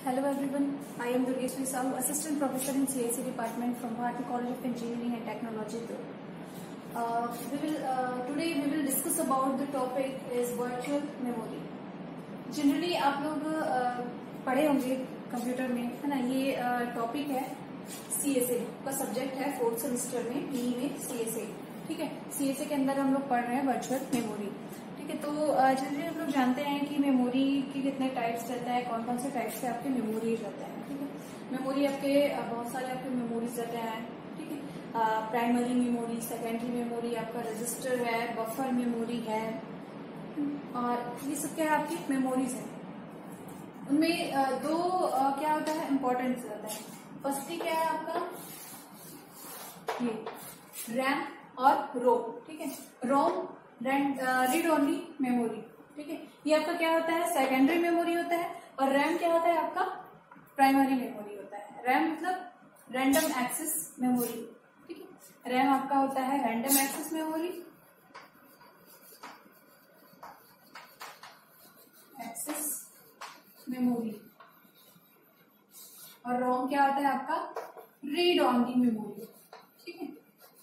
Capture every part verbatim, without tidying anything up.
Hello everyone, I am Durgeshwari Sahu, Assistant Professor in C S E Department from Bharati College of Engineering and Technology. Uh, we will, uh, today we will discuss about the topic is virtual memory. Generally आप लोग uh, पढ़े होंगे computer में, है ना। ये topic uh, है C S E का सब्जेक्ट है फोर्थ सेमेस्टर में बी में C S E, ठीक है। C S E के अंदर हम लोग पढ़ रहे हैं वर्चुअल मेमोरी, ठीक है। तो जनरली हम लोग जानते हैं कि मेमोरी के कितने टाइप्स रहता है, कौन कौन से टाइप्स से आपके मेमोरीज रहते हैं, ठीक है। मेमोरी आपके बहुत सारे आपके मेमोरीज रहते हैं, ठीक है। प्राइमरी मेमोरी, सेकेंडरी मेमोरी, आपका रजिस्टर है, बफर मेमोरी है, और ये सब क्या है आपकी मेमोरीज है। उनमें आ, दो आ, क्या होता है इम्पोर्टेंस रहता है। फर्स्टली क्या है आपका ये रैम और रोम, ठीक है। रोम रीड ओनली मेमोरी, ठीक है। ये आपका क्या होता है सेकेंडरी मेमोरी होता है, और रैम क्या होता है आपका प्राइमरी मेमोरी होता है। रैम मतलब रैंडम एक्सेस मेमोरी, ठीक है। रैम आपका होता है random access memory, access memory, और रोम क्या होता है आपका रीड ओनली मेमोरी, ठीक है।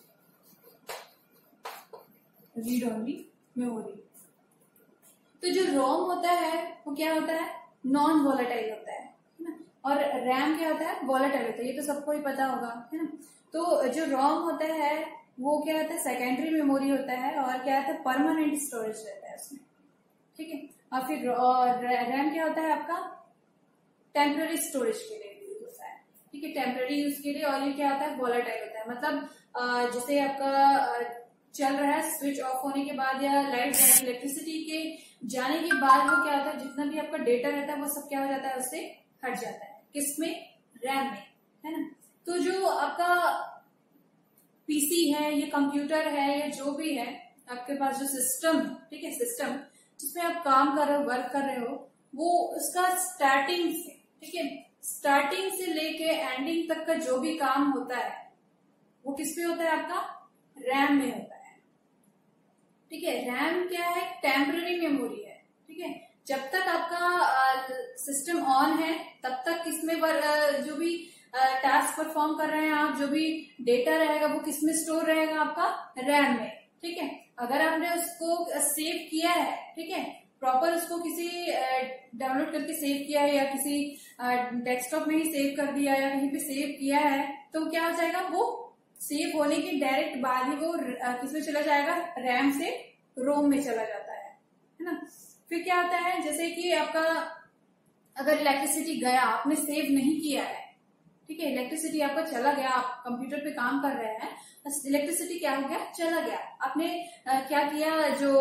Read only memory. तो जो रोम होता है वो क्या होता है नॉन वॉलेटाइल होता है ना, और रैम क्या होता है वॉलेटाइल होता है। ये तो सबको ही पता होगा, है ना। तो जो रोम होता है वो क्या होता है सेकेंडरी मेमोरी होता है, और क्या होता है परमानेंट स्टोरेज रहता है उसमें, ठीक है। और फिर और रैम क्या होता है आपका टेम्पररी स्टोरेज के लिए यूज होता है, ठीक है, टेम्पररी यूज के लिए। और ये क्या होता है वॉलेटाइल होता है, मतलब जैसे आपका चल रहा है स्विच ऑफ होने के बाद या लाइट इलेक्ट्रिसिटी के जाने के बाद वो क्या होता है जितना भी आपका डेटा रहता है वो सब क्या हो जाता है उससे हट जाता है। किसमें रैम में, है ना। तो जो आपका पीसी है, ये कंप्यूटर है, या जो भी है आपके पास जो सिस्टम, ठीक है, सिस्टम जिसमें आप काम कर रहे हो, वर्क कर रहे हो, वो उसका स्टार्टिंग से, ठीक है, स्टार्टिंग से लेके एंडिंग तक का जो भी काम होता है वो किस पे होता है आपका रैम में होता है, ठीक है। रैम क्या है टेम्पररी मेमोरी है, ठीक है। जब तक आपका सिस्टम ऑन है तब तक किसमें जो भी टास्क परफॉर्म कर रहे हैं आप, जो भी डेटा रहेगा वो किसमें स्टोर रहेगा आपका रैम में, ठीक है। अगर आपने उसको सेव किया है, ठीक है, प्रॉपर उसको किसी डाउनलोड करके सेव किया है या किसी डेस्कटॉप में ही सेव कर दिया या कहीं पे सेव किया है, तो क्या हो जाएगा वो सेव होने के डायरेक्ट बाद ही वो किसमें चला जाएगा रैम से रोम में चला जाता है, है ना। फिर क्या होता है जैसे कि आपका अगर इलेक्ट्रिसिटी गया, आपने सेव नहीं किया है, ठीक है, इलेक्ट्रिसिटी आपका चला गया, आप कंप्यूटर पे काम कर रहे हैं, इलेक्ट्रिसिटी क्या हो गया चला गया, आपने आ, क्या किया, जो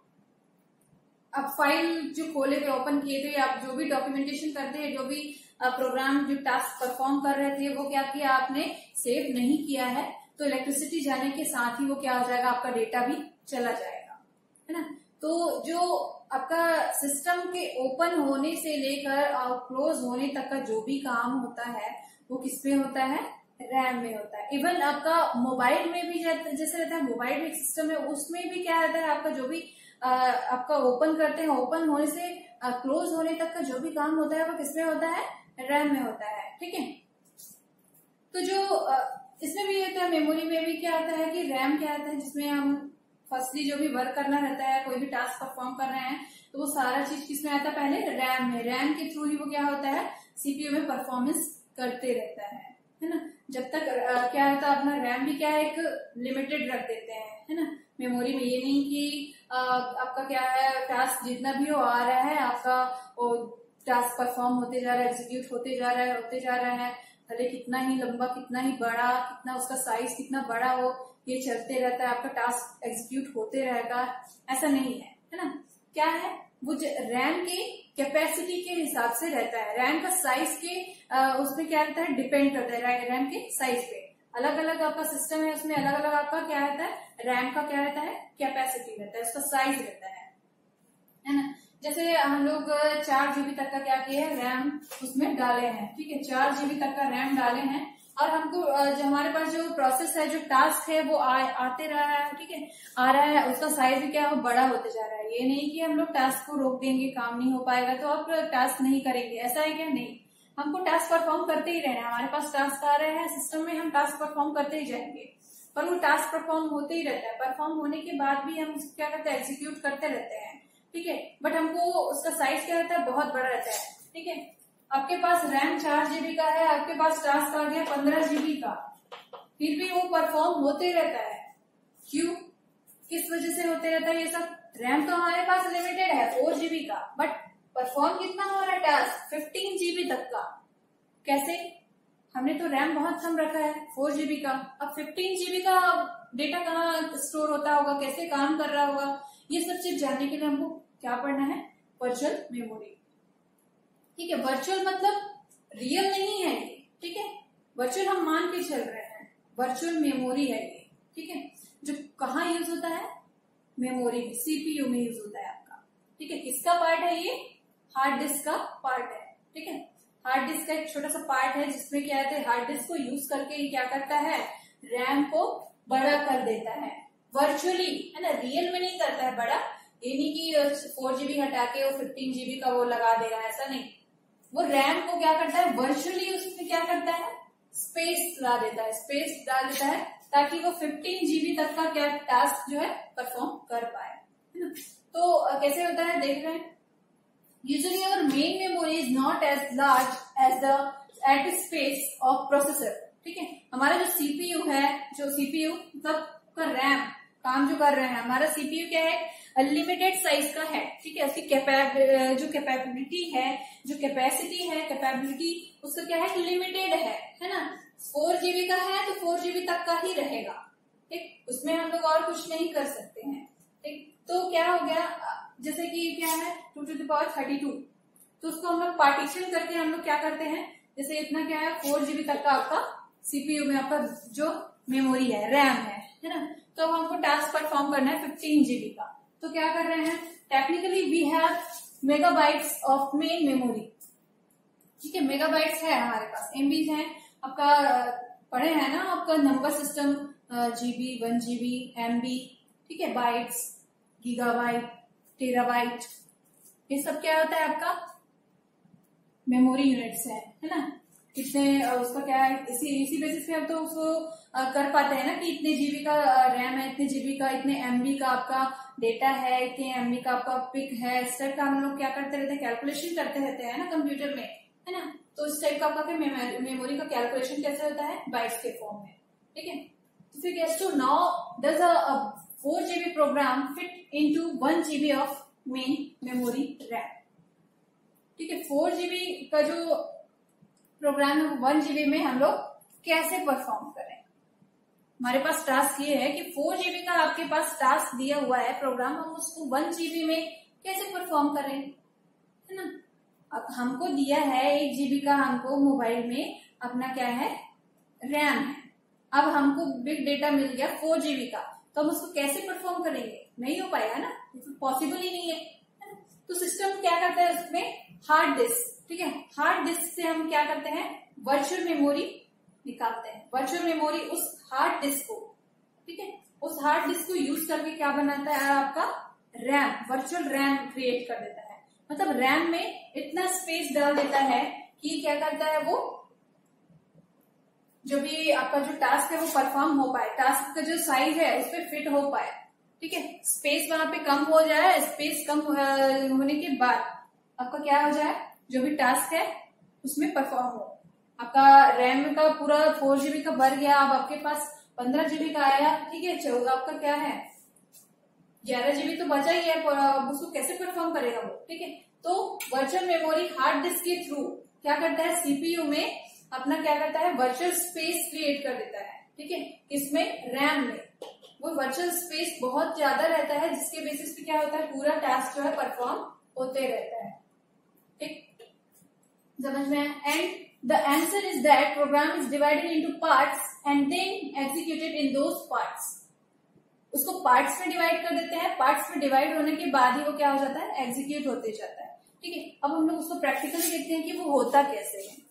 आप फाइल जो खोले थे, ओपन किए थे, आप जो भी डॉक्यूमेंटेशन करते हैं, जो भी प्रोग्राम जो टास्क परफॉर्म कर रहे थे वो क्या किया आपने सेव नहीं किया है, तो इलेक्ट्रिसिटी जाने के साथ ही वो क्या हो जाएगा आपका डेटा भी चला जाएगा, है ना। तो जो आपका सिस्टम के ओपन होने से लेकर और क्लोज होने तक का जो भी काम होता है वो किसमें होता है रैम में होता है। इवन आपका मोबाइल में भी जैसे रहता है, मोबाइल में सिस्टम है, उसमें भी क्या रहता है आपका जो भी आ, आपका ओपन करते हैं, ओपन होने से क्लोज होने तक का जो भी काम होता है वो किसमें होता है रैम में होता है, ठीक है। तो जो इसमें भी होता है मेमोरी में भी क्या होता है कि रैम क्या होता है जिसमें हम फर्स्टली जो भी वर्क करना रहता है, कोई भी टास्क परफॉर्म कर रहे हैं, तो वो सारा चीज किसमें आता है पहले रैम में। रैम के थ्रू ही वो क्या होता है सीपीयू में परफॉर्मेंस करते रहता है, है ना। जब तक आ, क्या होता है अपना रैम भी क्या है एक लिमिटेड रख देते हैं, है ना। मेमोरी में ये नहीं कि आ, आपका क्या है टास्क जितना भी हो आ रहा है आपका वो टास्क परफॉर्म होते जा रहा है, एग्जीक्यूट होते जा रहा है होते जा रहा है, भले कितना ही लंबा, कितना ही बड़ा, कितना उसका साइज कितना बड़ा हो, ये चलते रहता है, आपका टास्क एग्जीक्यूट होते रहेगा, ऐसा नहीं है, है ना। क्या है वो रैम के कैपेसिटी के हिसाब से रहता है, रैम का साइज के उसमें क्या रहता है डिपेंड करता है, रैम के साइज पे अलग अलग आपका सिस्टम है, उसमें अलग अलग आपका क्या रहता है रैम का क्या रहता है कैपेसिटी रहता है, उसका साइज रहता है, है ना। जैसे हम लोग चार जीबी तक का क्या किया है रैम उसमें डाले हैं, ठीक है, चार जीबी तक का रैम डाले हैं, और हमको जो हमारे पास जो प्रोसेस है, जो टास्क है वो आ, आते रहा है, ठीक है, आ रहा है, उसका साइज भी क्या है बड़ा होते जा रहा है। ये नहीं कि हम लोग टास्क को रोक देंगे, काम नहीं हो पाएगा तो आप टास्क नहीं करेंगे, ऐसा है क्या? नहीं, हमको टास्क परफॉर्म करते ही रहना है, हमारे पास टास्क आ रहे हैं सिस्टम में, हम टास्क परफॉर्म करते ही जाएंगे, पर वो टास्क परफॉर्म होते ही रहता है, परफॉर्म होने के बाद भी हम उसको क्या करते हैं, एग्जीक्यूट करते रहते हैं, ठीक है। बट हमको उसका साइज क्या रहता है, बहुत बड़ा रहता है, ठीक है। आपके पास रैम चार जीबी का है, आपके पास टास्क आ गया पंद्रह जीबी का, फिर भी वो परफॉर्म होते रहता है। क्यों, किस वजह से होते रहता है ये सब? रैम तो हमारे पास लिमिटेड है फोर जीबी का, बट परफॉर्म कितना हो रहा है टास्क, फिफ्टीन जीबी तक का। कैसे? हमने तो रैम बहुत कम रखा है फोर जीबी का, अब फिफ्टीन जीबी का डेटा कहाँ स्टोर होता होगा, कैसे काम कर रहा होगा, ये सब चीज जानने के लिए हमको क्या पढ़ना है, वर्चुअल मेमोरी, ठीक है। वर्चुअल मतलब रियल नहीं है ये, ठीक है, वर्चुअल हम मान के चल रहे हैं, वर्चुअल मेमोरी है ये, ठीक है। जो कहाँ यूज होता है, मेमोरी में, सीपीयू में यूज होता है आपका, ठीक है। किसका पार्ट है ये, हार्ड डिस्क का पार्ट है, ठीक है। हार्ड डिस्क का एक छोटा सा पार्ट है जिसमें क्या है, हार्ड डिस्क को यूज करके ये क्या करता है, रैम को बड़ा कर देता है वर्चुअली, है ना, रियल में नहीं करता है बड़ा, ये नहीं कि फोर जीबी हटा के वो फिफ्टीन जीबी का वो लगा दे रहा है, ऐसा नहीं, वो रैम को क्या करता है, वर्चुअली उसमें क्या करता है, स्पेस ला देता है, स्पेस डाल देता है, ताकि वो फिफ्टीन जीबी तक का क्या टास्क जो है परफॉर्म कर पाए, है ना। तो कैसे होता है देख रहे हैं, usually our main memory is not as large as the at space of processor, ठीक है। हमारा जो सीपीयू है, जो सीपीयू मतलब का रैम काम जो कर रहे हैं, हमारा सीपीयू क्या है, अनलिमिटेड साइज का है, ठीक है। उसकी कैपेब जो कैपेबिलिटी है, जो कैपेसिटी है, कैपेबिलिटी उसका क्या है, लिमिटेड है, है ना। फोर जीबी का है तो फोर जीबी तक का ही रहेगा, ठीक, उसमें हम लोग और कुछ नहीं कर सकते हैं, ठीक। तो क्या हो गया, जैसे कि क्या है two to the power thirty two, तो उसको हम लोग पार्टीशन करके हम लोग क्या करते हैं, जैसे इतना क्या है, फोर जीबी तक का आपका सीपीयू में आपका जो मेमोरी है, रैम है, है ना। तो हमको टास्क परफॉर्म करना है फिफ्टीन जीबी का, तो क्या कर रहे हैं, technically we have megabytes of main memory, ठीक है, मेगाबाइट्स है हमारे पास, एमबीज है आपका, पढ़े हैं ना आपका number system, GB, one GB, MB, ठीक है, बाइट्स, गीगाबाइट, टेराबाइट, ये सब क्या होता है आपका मेमोरी यूनिट्स है, है ना। कितने उसका क्या है, इसी इसी बेसिस पे हम तो उसको कर पाते हैं ना कि इतने जीबी का रैम है, इतने जीबी का, इतने एमबी का आपका डेटा है, इतने एमबी का आपका पिक है, इस टाइप का हम लोग क्या करते रहते हैं, कैलकुलेशन करते रहते हैं ना कंप्यूटर में, है ना। तो इस टाइप का आपका मेमोरी का कैलकुलेशन कैसे होता है, बाइट्स के फॉर्म में, ठीक है। तो फिर कैसे, so now does a four GB program fit into one GB of main memory RAM, ठीक है। फोर जीबी का जो प्रोग्राम है वन जीबी में हम लोग कैसे परफॉर्म करें, हमारे पास टास्क ये है कि फोर जीबी का आपके पास टास्क दिया हुआ है प्रोग्राम, हम उसको वन जीबी में कैसे परफॉर्म करें, है ना। अब हमको दिया है एक जीबी का, हमको मोबाइल में अपना क्या है, रैम है, अब हमको बिग डेटा मिल गया फोर जीबी का, तो हम उसको कैसे परफॉर्म करेंगे, नहीं हो पाएगा ना, पॉसिबल ही नहीं है, है ना? तो सिस्टम क्या करता है उसमें, हार्ड डिस्क, ठीक है, हार्ड डिस्क से हम क्या करते हैं, वर्चुअल मेमोरी निकालते हैं, वर्चुअल मेमोरी उस हार्ड डिस्क को, ठीक है, उस हार्ड डिस्क को यूज करके क्या बनाता है आपका रैम, वर्चुअल रैम क्रिएट कर देता है, मतलब रैम में इतना स्पेस डाल देता है कि क्या करता है, वो जो भी आपका जो टास्क है वो परफॉर्म हो पाए, टास्क का जो साइज है उस पर फिट हो पाए, ठीक है। स्पेस वहां पे कम हो जाए, स्पेस कम होने के बाद आपका क्या हो जाए, जो भी टास्क है उसमें परफॉर्म हो। आपका रैम का पूरा फोर जीबी का भर गया, अब आपके पास पंद्रह जीबी का आया, ठीक है, चौदह आपका क्या है, ग्यारह जीबी तो बचा ही है, उसको कैसे परफॉर्म करेगा वो, ठीक है। तो वर्चुअल मेमोरी हार्ड डिस्क के थ्रू क्या करता है, सीपीयू में अपना क्या करता है, वर्चुअल स्पेस क्रिएट कर देता है, ठीक है, इसमें रैम में वो वर्चुअल स्पेस बहुत ज्यादा रहता है, जिसके बेसिस पे क्या होता है, पूरा टास्क जो है परफॉर्म होते रहता है, ठीक, समझ में। And the answer is that program is divided into parts and then executed in those parts, उसको पार्ट्स में डिवाइड कर देते हैं, पार्ट्स में डिवाइड होने के बाद ही वो क्या हो जाता है, एग्जीक्यूट होते जाता है, ठीक है। अब हम लोग उसको प्रैक्टिकली देखते हैं कि वो होता कैसे है।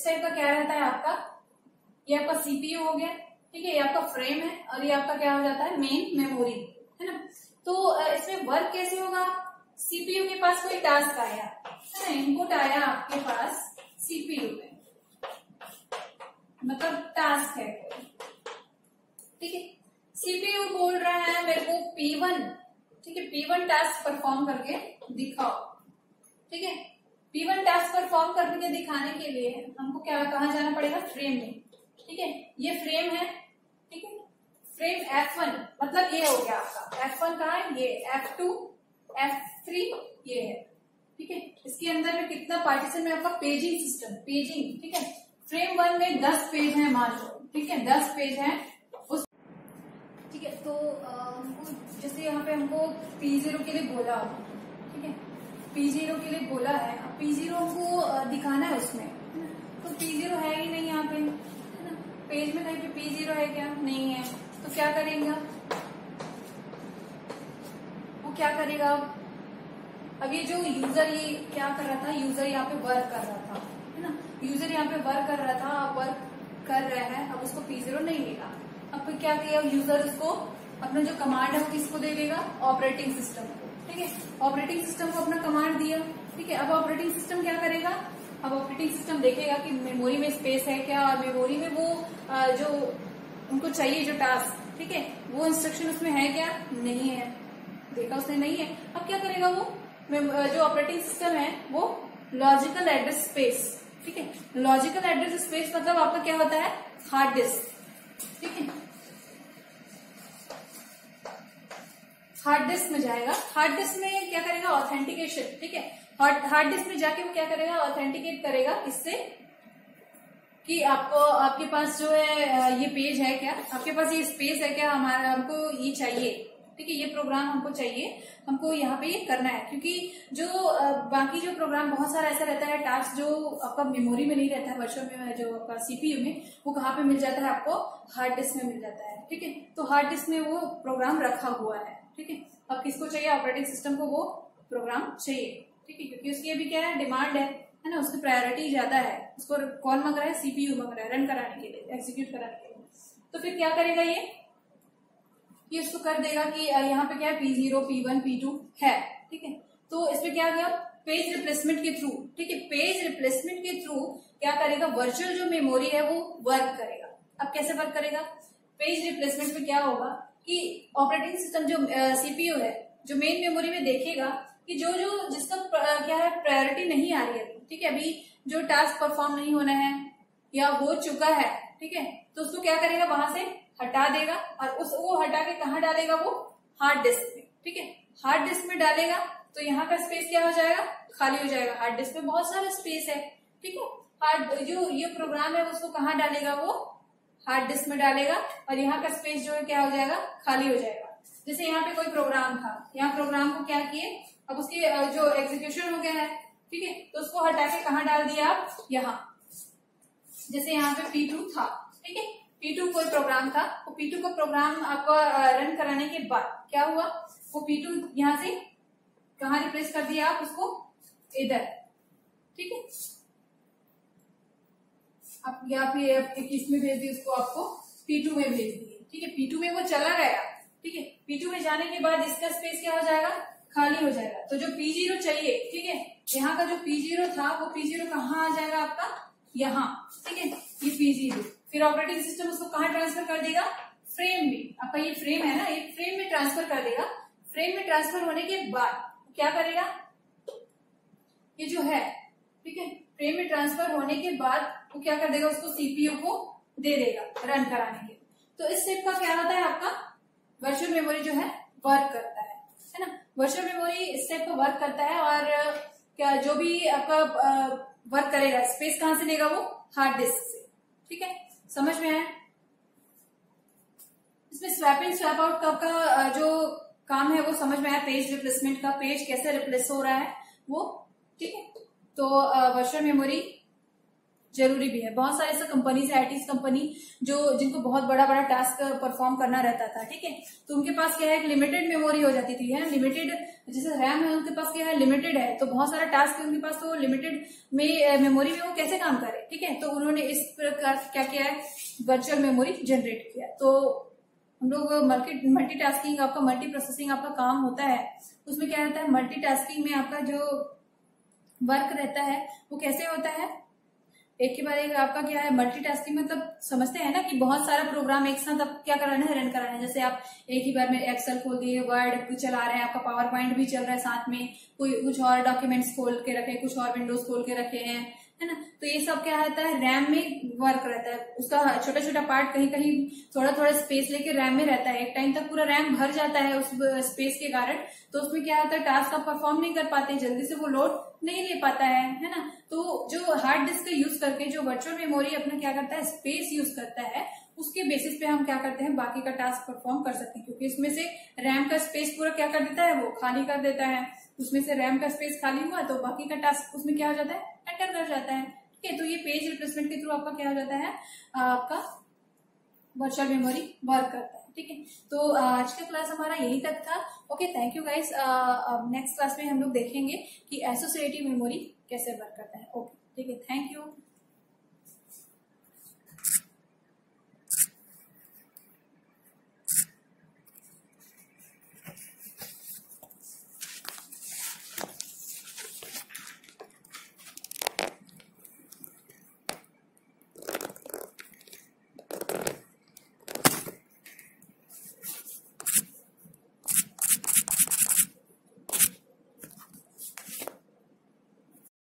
इस टाइप का क्या रहता है आपका, ये आपका सीपीयू हो गया, ठीक है, ये आपका फ्रेम है और ये आपका क्या हो जाता है मेन मेमोरी, है ना। तो इसमें वर्क कैसे होगा, सीपीयू के पास कोई टास्क आया है ना, इनपुट आया आपके पास सीपीयू में, मतलब टास्क है, ठीक है। सीपीयू बोल रहा है मेरे को पी वन, ठीक है, पी वन टास्क परफॉर्म करके दिखाओ, ठीक है। पी वन टास्क परफॉर्म करके दिखाने के लिए हमको क्या कहाँ जाना पड़ेगा, फ्रेम में, ठीक है। ये फ्रेम है, ठीक है, फ्रेम एफ वन, मतलब ये हो गया आपका एफ वन कहाँ है, ये एफ टू एफ थ्री ये है, ठीक है। इसके अंदर में कितना पार्टीशन में आपका पेजिंग सिस्टम, पेजिंग, ठीक है। फ्रेम वन में दस पेज है मान लो, ठीक है, दस पेज है उस, ठीक है। तो हमको जैसे यहाँ पे हमको पी जीरो के लिए बोला, ठीक है, पी जीरो के लिए बोला है, अब पी जीरो हमको दिखाना है उसमें, तो पी जीरो है ही नहीं यहाँ पे, है ना, पेज में कहीं पे पी जीरो है क्या, नहीं है, तो क्या करेंगे, वो क्या करेगा, अब ये जो यूजर ये क्या कर रहा था, यूजर यहाँ पे वर्क कर रहा था, है ना, यूजर यहाँ पे वर्क कर रहा था, वर्क कर रहा है, अब उसको पी जीरो नहीं मिला, अब फिर क्या किया यूजर, उसको अपना जो कमांड है वो किसको दे देगा, ऑपरेटिंग सिस्टम को, ठीक है, ऑपरेटिंग सिस्टम को अपना कमांड दिया, ठीक है। अब ऑपरेटिंग सिस्टम क्या करेगा, अब ऑपरेटिंग सिस्टम देखेगा कि मेमोरी में स्पेस है क्या, और मेमोरी में वो जो उनको चाहिए जो टास्क, ठीक है, वो इंस्ट्रक्शन उसमें है क्या, नहीं है, देखा उसने नहीं है, अब क्या करेगा वो जो ऑपरेटिंग सिस्टम है वो लॉजिकल एड्रेस स्पेस, ठीक है, लॉजिकल एड्रेस स्पेस मतलब आपका क्या होता है, हार्ड डिस्क, ठीक है, हार्ड डिस्क में जाएगा, हार्ड डिस्क में क्या करेगा, ऑथेंटिकेशन, ठीक है, हार्ड डिस्क में जाके वो क्या करेगा, ऑथेंटिकेट करेगा इससे कि आपको आपके पास जो है ये पेज है क्या, आपके पास ये स्पेस है क्या, हमारा हमको ये चाहिए, ठीक है, ये प्रोग्राम हमको चाहिए, हमको यहाँ पे ये करना है, क्योंकि जो बाकी जो प्रोग्राम बहुत सारा ऐसा रहता है टास्क जो आपका मेमोरी में नहीं रहता है, वर्चुअल में जो आपका सीपीयू में, वो कहाँ पे मिल जाता है आपको, हार्ड डिस्क में मिल जाता है, ठीक है। तो हार्ड डिस्क में वो प्रोग्राम रखा हुआ है, ठीक है। अब किसको चाहिए, ऑपरेटिंग सिस्टम को वो प्रोग्राम चाहिए, ठीक है, क्योंकि उसकी अभी क्या है, डिमांड है, है ना, उसकी प्रायोरिटी ज्यादा है, उसको कौन मांग रहा है, सीपीयू मांग रहा है रन कराने के लिए, एग्जीक्यूट कराने के लिए। तो फिर क्या करेगा ये ये इसको कर देगा कि यहाँ पे क्या है, P zero P one P two है, ठीक है। तो इसमें क्या गया, पेज रिप्लेसमेंट के थ्रू, ठीक है, पेज रिप्लेसमेंट के थ्रू क्या करेगा, वर्चुअल जो मेमोरी है वो वर्क करेगा। अब कैसे वर्क करेगा, पेज रिप्लेसमेंट में क्या होगा कि ऑपरेटिंग सिस्टम जो सीपीयू है, जो मेन मेमोरी में देखेगा कि जो जो जिसका क्या है, प्रायोरिटी नहीं आ रही है, ठीक है, अभी जो टास्क परफॉर्म नहीं होना है या हो चुका है, ठीक है, तो उसको क्या करेगा, वहां से हटा देगा और उस वो हटा के कहाँ डालेगा, वो हार्ड डिस्क में, ठीक है, हार्ड डिस्क में डालेगा तो यहाँ का स्पेस क्या हो जाएगा, खाली हो जाएगा। हार्ड डिस्क में बहुत सारा स्पेस है, ठीक है, हार्ड जो ये प्रोग्राम है उसको कहाँ डालेगा, वो हार्ड डिस्क में डालेगा और यहाँ का स्पेस जो है क्या हो जाएगा, खाली हो जाएगा। जैसे यहाँ पे कोई प्रोग्राम था, यहाँ प्रोग्राम को क्या किए, अब उसके जो एग्जीक्यूशन हो गया है, ठीक है, तो उसको हटा के कहाँ डाल दिया आप, यहाँ, जैसे यहाँ पे पी टू था, ठीक है, पी टू कोई प्रोग्राम था, वो पी टू को प्रोग्राम आपको रन कराने के बाद क्या हुआ, वो पी टू यहाँ से कहाँ रिप्लेस कर दिया आप उसको, इधर, ठीक है, आप या फिर किस में भेज दिए उसको, आपको पी टू में भेज दिए, ठीक है, पी टू में वो चला गया, ठीक है, पी टू में जाने के बाद इसका स्पेस क्या हो जाएगा, खाली हो जाएगा। तो जो पी जीरो चाहिए, ठीक है, यहाँ का जो पी जीरो था वो पी जीरो कहाँ आ जाएगा आपका, यहाँ, ठीक है, ये पी जीरो, फिर ऑपरेटिंग सिस्टम उसको कहाँ ट्रांसफर कर देगा, फ्रेम में, आपका ये फ्रेम है ना, ये फ्रेम में ट्रांसफर कर देगा। फ्रेम में ट्रांसफर होने के बाद क्या करेगा, ये जो है, ठीक है, फ्रेम में ट्रांसफर होने के बाद वो क्या कर देगा, उसको सीपीयू को दे देगा रन कराने के। तो इस स्टेप का क्या होता है, आपका वर्चुअल मेमोरी जो है वर्क करता है, है ना, वर्चुअल मेमोरी इस स्टेप पर वर्क करता है। और क्या जो भी आपका वर्क करेगा, स्पेस कहां से लेगा, वो हार्ड डिस्क से, ठीक है, समझ में आया। इसमें स्वैप इन स्वैप आउट का, का जो काम है वो समझ में आया, पेज रिप्लेसमेंट का, पेज कैसे रिप्लेस हो रहा है वो, ठीक है। तो वर्चुअल मेमोरी जरूरी भी है। बहुत सारे ऐसे कंपनीज है, आईटी कंपनी जो जिनको बहुत बड़ा बड़ा टास्क परफॉर्म करना रहता था, ठीक है, तो उनके पास क्या है, एक लिमिटेड मेमोरी हो जाती थी, है लिमिटेड, जैसे रैम है उनके पास क्या है, लिमिटेड है, तो बहुत सारा टास्क है उनके पास, तो लिमिटेड में मेमोरी में वो कैसे काम करे, ठीक है, तो उन्होंने इस प्रकार क्या किया है, वर्चुअल मेमोरी जनरेट किया। तो हम लोग मल्टी मल्टीटास्किंग, आपका मल्टी प्रोसेसिंग आपका काम होता है, उसमें क्या रहता है, मल्टीटास्किंग में आपका जो वर्क रहता है वो कैसे होता है, एक के बाद एक आपका क्या है, मल्टीटास्किंग मतलब समझते हैं ना कि बहुत सारा प्रोग्राम एक साथ आप क्या कराना है, रन कराना है। जैसे आप एक ही बार में एक्सेल खोल दिए, वर्ड चला रहे हैं, आपका पावर पॉइंट भी चल रहा है साथ में, कोई कुछ और डॉक्यूमेंट्स खोल के रखे, कुछ और विंडोज खोल के रखे हैं, है ना, तो ये सब क्या रहता है, रैम में वर्क रहता है, उसका छोटा छोटा पार्ट कहीं कहीं थोड़ा थोड़ा स्पेस लेके रैम में रहता है, एक टाइम तक पूरा रैम भर जाता है उस स्पेस के कारण, तो उसमें क्या होता है, टास्क आप परफॉर्म नहीं कर पाते, जल्दी से वो लोड नहीं ले पाता है है ना। तो जो हार्ड डिस्क का यूज करके जो वर्चुअल मेमोरी अपना क्या करता है, स्पेस यूज करता है, उसके बेसिस पे हम क्या करते हैं, बाकी का टास्क परफॉर्म कर सकते हैं, क्योंकि इसमें से रैम का स्पेस पूरा क्या कर देता है, वो खाली कर देता है, उसमें से रैम का स्पेस खाली हुआ तो बाकी का टास्क उसमें क्या हो जाता है, एंटर कर जाता है, ठीक है। तो ये पेज रिप्लेसमेंट के थ्रू आपका क्या हो जाता है, आपका वर्चुअल मेमोरी वर्क करता है, ठीक है। तो आज का क्लास हमारा यही तक था। Okay, thank you guys. Next class में हम लोग देखेंगे कि एसोसिएटिव मेमोरी कैसे वर्क करता है। ओके, ठीक है, थैंक यू।